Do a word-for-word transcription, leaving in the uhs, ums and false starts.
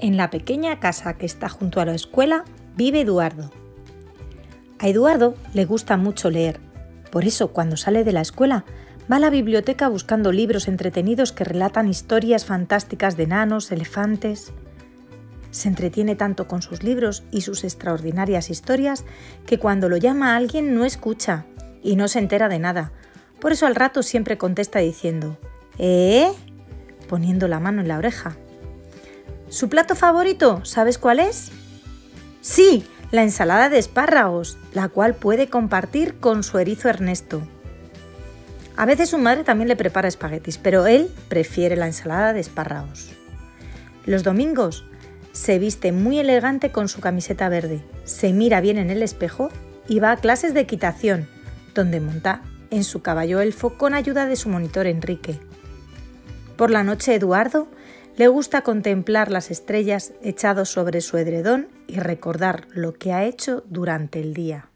En la pequeña casa que está junto a la escuela vive Eduardo. A Eduardo le gusta mucho leer, por eso cuando sale de la escuela va a la biblioteca buscando libros entretenidos que relatan historias fantásticas de enanos, elefantes. Se entretiene tanto con sus libros y sus extraordinarias historias que cuando lo llama a alguien no escucha y no se entera de nada. Por eso al rato siempre contesta diciendo ¿Eh? poniendo la mano en la oreja. ¿Su plato favorito, sabes cuál es? Sí, la ensalada de espárragos, la cual puede compartir con su erizo Ernesto. A veces su madre también le prepara espaguetis, pero él prefiere la ensalada de espárragos. Los domingos se viste muy elegante con su camiseta verde, se mira bien en el espejo y va a clases de equitación, donde monta en su caballo elfo con ayuda de su monitor Enrique. Por la noche Eduardo le gusta contemplar las estrellas echado sobre su edredón y recordar lo que ha hecho durante el día.